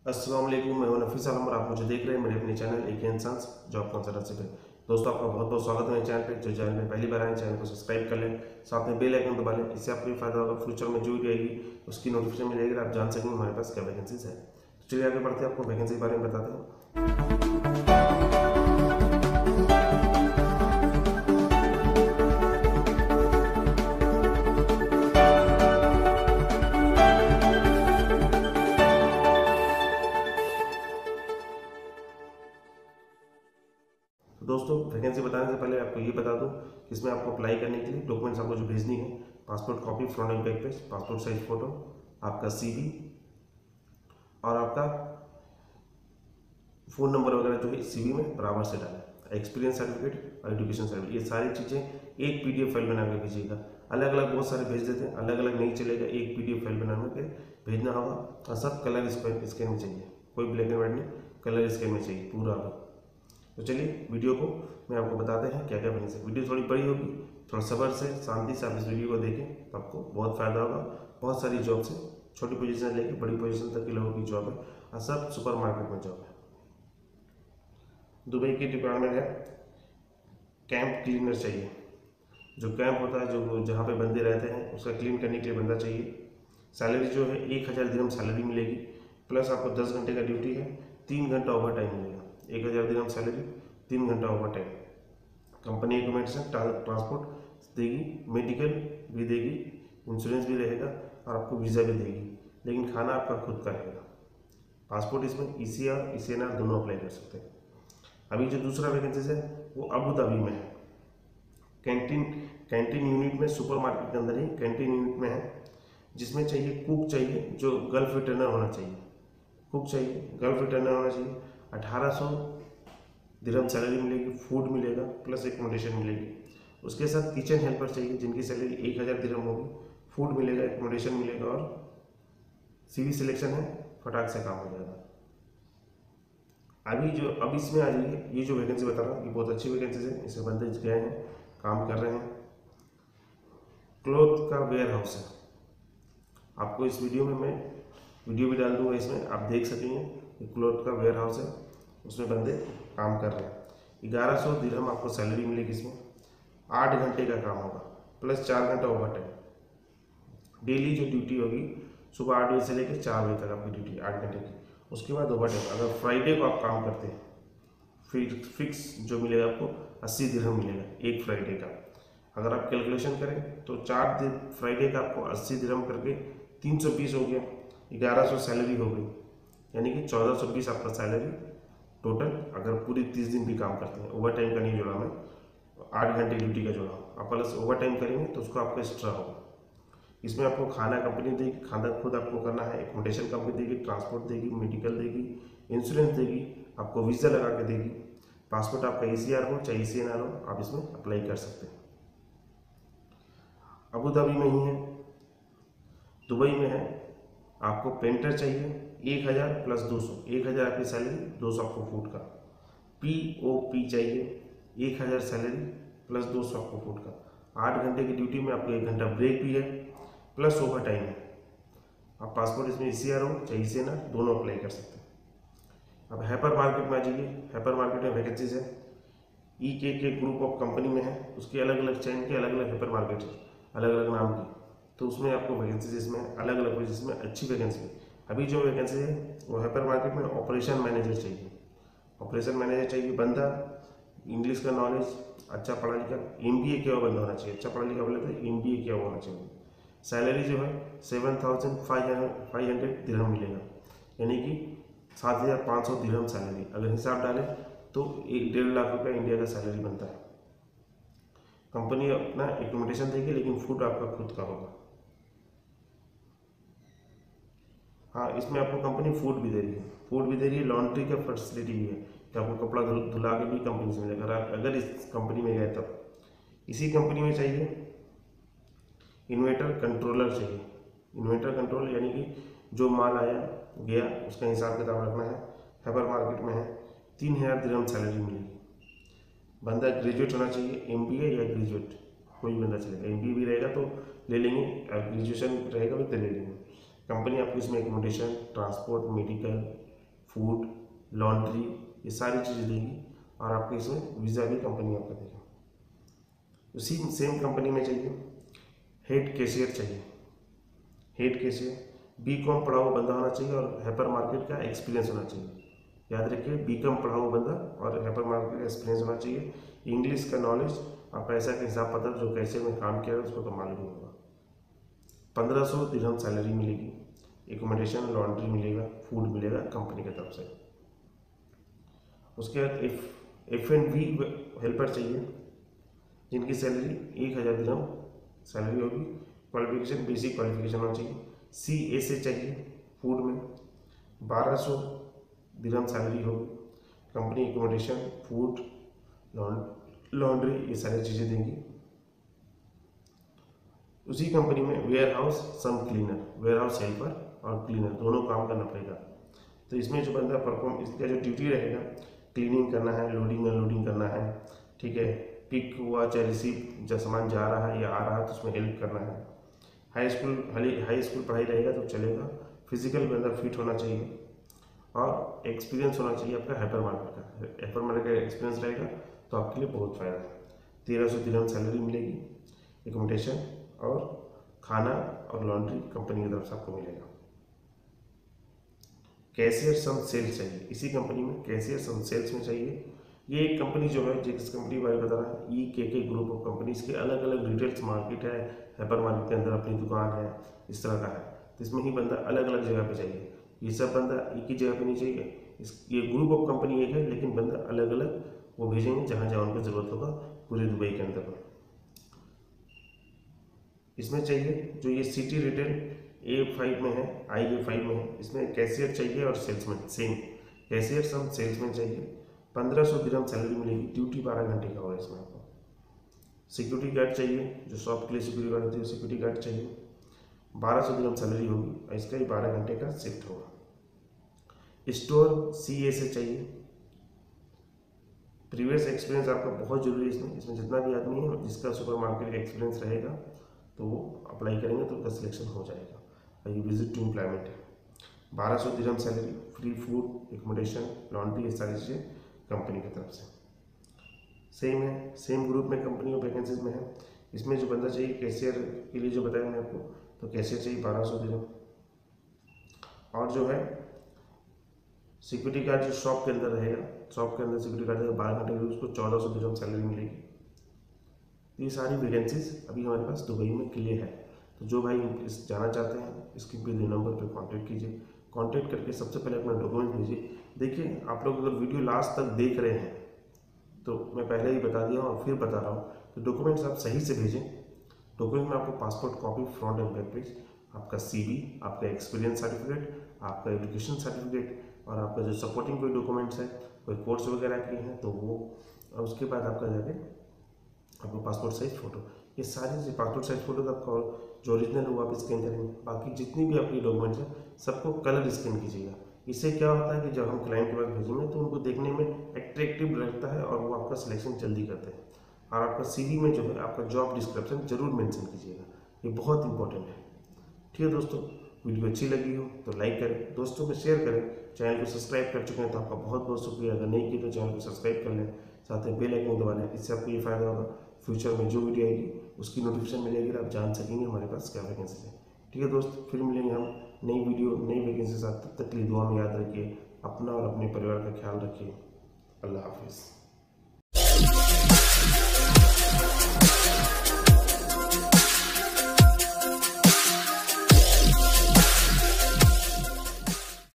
अस्सलाम वालेकुम, मैं हूं नफीस आलम और आप मुझे देख रहे हैं मेरे अपने चैनल एक इंसान जॉब कॉन्सल्टेंसी पे। दोस्तों, आपका बहुत बहुत स्वागत है मेरे चैनल पे। जो चैनल में पहली बार आए, चैनल को सब्सक्राइब कर लें, साथ में बेल आइकन दबा लें। इससे आपको ये फायदा होगा, फ्यूचर में जो भी रहेगी उसकी नोटिफिकेशन मिलेगी, आप जान सकेंगे हमारे पास क्या वैकेंसीज है। तो चलिए आगे बढ़ते हैं, आपको वैकेंसी के बारे में बताते हैं। तो दोस्तों, वैकेंसी बताने से पहले आपको ये बता दूं कि इसमें आपको अप्लाई करने के लिए डॉक्यूमेंट्स आपको जो भेजनी है: passport copy front and back page, passport size photo, आपका सीवी और आपका फ़ोन नंबर वगैरह जो है सीवी में बराबर से डालें। एक्सपीरियंस सर्टिफिकेट और एजुकेशन सर्टिफिकेट, ये सारी चीज़ें एक पीडीएफ फाइल बना के भेजिएगा। अलग अलग बहुत सारे भेज देते हैं, अलग अलग नहीं चलेगा, एक पीडीएफ फाइल बना के भेजना होगा। और सब कलर स्कैन में चाहिए, कोई ब्लैक एंड वाइट नहीं, कलर स्कैन में चाहिए पूरा। तो चलिए वीडियो को मैं आपको बताते हैं क्या क्या बने से। वीडियो थोड़ी बड़ी होगी, थोड़ा सब्र से शांति से आप इस वीडियो को देखें तो आपको बहुत फ़ायदा होगा। बहुत सारी जॉब से, छोटी पोजीशन से लेकर बड़ी पोजीशन तक के लोगों की जॉब है और सब सुपर मार्केट में जॉब है। दुबई की डिपार्टमेंट है, कैंप क्लीनर चाहिए। जो कैंप होता है, जो जहाँ पे बंदे रहते हैं, उसका क्लीन करने के लिए बंदा चाहिए। सैलरी जो है 1000 दिरहम सैलरी मिलेगी, प्लस आपको 10 घंटे का ड्यूटी है, 3 घंटा ओवर टाइम मिलेगा। 1000 दिरहम सैलरी, 3 घंटा over time. Company accommodation transport देगी, मेडिकल भी देगी, इंश्योरेंस भी रहेगा और आपको वीज़ा भी देगी, लेकिन खाना आपका खुद का रहेगा। पासपोर्ट इसमें ईसीआर ईसीएनआर दोनों अप्लाई कर सकते हैं। अभी जो दूसरा वैकेंसीज है वो अबू धाबी में है। कैंटीन कैंटीन यूनिट में, सुपर मार्केट के अंदर ही कैंटीन यूनिट में है, जिसमें चाहिए कुक चाहिए जो गल्फ रिटर्नर होना चाहिए। कुक चाहिए, गल्फ रिटर्नर होना चाहिए। 1800 दिरहम सैलरी मिलेगी, फूड मिलेगा प्लस एकोमोडेशन मिलेगी। उसके साथ किचन हेल्पर चाहिए जिनकी सैलरी 1000 दिरहम होगी, फूड मिलेगा, एकोमोडेशन मिलेगा और सीवी सिलेक्शन है, फटाक से काम हो जाएगा। अब इसमें आ जाइए, ये जो वैकेंसी बता रहा हूँ ये बहुत अच्छी वैकेंसीज है, इसमें बंदे गए हैं, काम कर रहे हैं। क्लॉथ का वेयर हाउस है। आपको इस वीडियो में मैं वीडियो भी डाल दूंगा, इसमें आप देख सकेंगे कि क्लॉथ का वेयर हाउस है, उसमें बंदे काम कर रहे हैं। 1100 दिरहम आपको सैलरी मिलेगी। इसमें 8 घंटे का काम होगा प्लस 4 घंटा ओवर टाइम। डेली जो ड्यूटी होगी सुबह 8 बजे से लेकर 4 बजे तक आपकी ड्यूटी 8 घंटे की। उसके बाद ओवर टाइम, अगर फ्राइडे को आप काम करते हैं, फिक्स जो मिलेगा आपको 80 दिरहम मिलेगा एक फ्राइडे का। अगर आप कैलकुलेशन करें तो 4 दिन फ्राइडे का आपको 80 दिरहम करके 320 हो गया, 1100 सैलरी हो गई, यानी कि 1420 आपका सैलरी टोटल। अगर पूरी 30 दिन भी काम करते हैं, ओवर टाइम का नहीं जोड़ा मैं, 8 घंटे ड्यूटी का जोड़ा, आप प्लस ओवर टाइम करेंगे तो उसको आपका एक्स्ट्रा होगा। इसमें आपको खाना कंपनी देगी, खाना खुद आपको करना है, एकोमोडेशन कंपनी देगी, ट्रांसपोर्ट देगी, मेडिकल देगी, इंश्योरेंस देगी, आपको वीज़ा लगा के देगी। पासपोर्ट आपका ईसीआर हो चाहे ईसीएनआर हो, आप इसमें अप्लाई कर सकते हैं। अबू धाबी में ही है, दुबई में है। आपको पेंटर चाहिए, 1000 प्लस 200, 1000 आपकी सैलरी, 200 आपको फूड का। पीओपी चाहिए, 1000 सैलरी प्लस 200 आपको फूड का। 8 घंटे की ड्यूटी में आपको 1 घंटा ब्रेक भी है, प्लस ओवर टाइम है। आप पासपोर्ट इसमें ईसीआर हो चाहे ईसीएनआर, दोनों अप्लाई कर सकते हैं। अब हैपर मार्केट में आ जाइए। हैपर मार्केट में वैकेंसीज है, के ग्रुप ऑफ कंपनी में है, उसके अलग अलग चैन के अलग अलग हैपर मार्केट है, अलग अलग नाम की। तो उसमें आपको वैकेंसीज इसमें अलग अलग है, जिसमें अच्छी वैकेंसी है। अभी जो वैकेंसी है वो हैपर मार्केट में ऑपरेशन मैनेजर चाहिए। ऑपरेशन मैनेजर चाहिए बंदा, इंग्लिश का नॉलेज, अच्छा पढ़ा लिखा, एमबीए किया हुआ बंदा होना चाहिए। अच्छा पढ़ा लिखा बोले तो एमबीए किया हुआ होना चाहिए। सैलरी जो है 7500 दिरहम मिलेगा, यानी कि 7500 दिरहम सैलरी। अगर हिसाब डालें तो 1.5 लाख रुपया इंडिया का सैलरी बनता है। कंपनी अपना एकोमोडेशन देगी, लेकिन फूड आपका खुद का होगा। हाँ, इसमें आपको कंपनी फूड भी दे रही है, फूड भी दे रही है, लॉन्ड्री का फैसिलिटी भी है कि आपको कपड़ा धुला के भी कंपनी से मिलेगा अगर इस कंपनी में गए तब। इसी कंपनी में चाहिए इन्वेटर कंट्रोलर चाहिए। इन्वेटर कंट्रोल यानी कि जो माल आया गया उसका हिसाब किताब रखना है। हैबर मार्केट में है, 3000 दिरहम सैलरी मिलेगी। बंदा ग्रेजुएट होना चाहिए, एमबीए या ग्रेजुएट, कोई बंदा चलेगा। एमबीए भी रहेगा तो ले लेंगे, ग्रेजुएशन रहेगा भी तो ले लेंगे। कंपनी आपको इसमें accommodation, transport, medical, food, laundry, ये सारी चीज़ें देगी और आपको इसमें वीज़ा भी कंपनी आपको देगी। उसी सेम कंपनी में चाहिए हेड कैशियर चाहिए। हेड कैशियर बीकॉम पढ़ा हुआ बंदा होना चाहिए और हाइपर मार्केट का एक्सपीरियंस होना चाहिए। याद रखिए, बीकॉम पढ़ा हुआ बंदा और हाइपर मार्केट का एक्सपीरियंस होना चाहिए। इंग्लिश का नॉलेज और पैसा का हिसाब पता जो कैशियर में काम किया है उसको तो मालूम ही होगा। 1500 दिरहम सैलरी मिलेगी, एकोमोडेशन, लॉन्ड्री मिलेगा, फूड मिलेगा कंपनी की तरफ से। उसके बाद F&B हेल्पर चाहिए जिनकी सैलरी 1000 दिरहम सैलरी होगी। क्वालिफिकेशन बेसिक क्वालिफिकेशन होना चाहिए। CSA चाहिए फूड में, 1200 दिरहम सैलरी होगी। कंपनी एकोमोडेशन, फूड, लॉन्ड्री ये सारी चीज़ें देंगी। उसी कंपनी में warehouse some cleaner, warehouse helper और क्लीनर दोनों काम करना पड़ेगा। तो इसमें जो बंदा परफॉर्म, इसका जो ड्यूटी रहेगा, क्लीनिंग करना है, लोडिंग अनलोडिंग करना है, ठीक है, पिक हुआ चाहे रिसीव, जब सामान जा रहा है या आ रहा है तो उसमें हेल्प करना है। हाई स्कूल पढ़ाई रहेगा तो चलेगा। फिजिकल बंदा फिट होना चाहिए और एक्सपीरियंस होना चाहिए आपका हाइपर मार्केट का। हाइपर मार्केट का एक्सपीरियंस रहेगा तो आपके लिए बहुत फ़ायदा है। 1300 दिरहम सैलरी मिलेगी, एकोमोडेशन और खाना और लॉन्ड्री कंपनी की तरफ से आपको मिलेगा। कैशियर सम सेल्स चाहिए, इसी कंपनी में कैशियर सम सेल्स में चाहिए। ये एक कंपनी जो है, जिस कंपनी के बारे में बता रहा है, EKK ग्रुप ऑफ कंपनीज के अलग अलग रिटेल्स मार्केट है, हाइपर मार्केट के अंदर अपनी दुकान है, इस तरह का है। तो इसमें ही बंदा अलग अलग जगह पे चाहिए। ये सब बंदा एक ही जगह पे नहीं चाहिए। ये ग्रुप ऑफ कंपनी एक है लेकिन बंदा अलग अलग वो भेजेंगे जहाँ जहाँ उनको ज़रूरत होगा पूरे दुबई के अंदर पर। इसमें चाहिए जो ये सिटी रिटेल A5 में है, IA5 में है, इसमें कैशियर चाहिए और सेल्समैन सेम। कैशियर सम सेल्समैन चाहिए, 1500 दिरहम सैलरी मिलेगी, ड्यूटी 12 घंटे का होगा इसमें आपको। सिक्योरिटी गार्ड चाहिए, जो शॉप के लिए सिक्योरिटी गार्ड होती है, सिक्योरिटी गार्ड चाहिए, 1200 दिरहम सैलरी होगी और इसका ही 12 घंटे का शिफ्ट होगा। स्टोर CSA चाहिए। प्रीवियस एक्सपीरियंस आपका बहुत जरूरी है इसमें जितना भी आदमी है जिसका सुपर मार्केट का एक्सपीरियंस रहेगा तो वो अप्लाई करेंगे तो उनका सिलेक्शन हो जाएगा। और ये विजिट टू एम्प्लॉयमेंट है। 1200 दिरहम salary, free food, accommodation, laundry, ये सारी चीज़ें कंपनी की तरफ से सेम है। सेम ग्रुप में कंपनी और वैकेंसीज में है। इसमें जो बंदा चाहिए कैशियर के लिए जो बताया मैंने आपको, तो कैशियर चाहिए 1200 दिरहम। और जो है सिक्योरिटी गार्ड जो शॉप के अंदर रहेगा, शॉप के अंदर सिक्योरिटी गार्ड रहेगा 12 घंटे के, उसको 1400 दिरहम सैलरी मिलेगी। ये सारी वैकेंसीज अभी हमारे पास दुबई में क्लियर है। तो जो भाई इस जाना चाहते हैं इसके दिए नंबर पे कांटेक्ट कीजिए। कांटेक्ट करके सबसे पहले अपना डॉक्यूमेंट भेजिए। देखिए, आप लोग अगर वीडियो लास्ट तक देख रहे हैं तो मैं पहले ही बता दिया और फिर बता रहा हूँ, तो डॉक्यूमेंट्स आप सही से भेजें। डॉक्यूमेंट में आपको passport copy, front and back page, आपका CV, आपका एक्सपीरियंस सर्टिफिकेट, आपका एजुकेशन सर्टिफिकेट और आपका जो सपोर्टिंग कोई डॉक्यूमेंट्स है, कोई कोर्स वगैरह किए हैं तो वो, और उसके बाद आपका जाके आपको पासपोर्ट साइज फ़ोटो, ये सारी पासपोर्ट साइज फ़ोटो आपका जो ओरिजिनल वो आप स्कैन करेंगे। बाकी जितनी भी आपकी डॉक्यूमेंट्स हैं सबको कलर स्कैन कीजिएगा। इससे क्या होता है कि जब हम क्लाइंट के पास भेजेंगे तो उनको देखने में एट्रैक्टिव लगता है और वो आपका सिलेक्शन जल्दी करते हैं। और आपका CV में जो है आपका जॉब डिस्क्रिप्शन जरूर मेंशन कीजिएगा, ये बहुत इंपॉर्टेंट है। ठीक है दोस्तों, वीडियो अच्छी लगी हो तो लाइक करें, दोस्तों में शेयर करें। चैनल को सब्सक्राइब कर चुके हैं तो आपका बहुत बहुत शुक्रिया। अगर नहीं किया तो चैनल को सब्सक्राइब कर लें, साथ में बेल आइकन दबा लें। इससे आपको ये फायदा होगा, फ्यूचर में जो वीडियो आएगी उसकी नोटिफिकेशन मिलेगी, आप जान सकेंगे हमारे पास क्या वैकेंसी है। ठीक है दोस्त, फिर मिलेंगे हम नई वीडियो नई वैकेंसी के साथ। तब तक के लिए दुआ में याद रखिए, अपना और अपने परिवार का ख्याल रखिए। अल्लाह हाफिज़।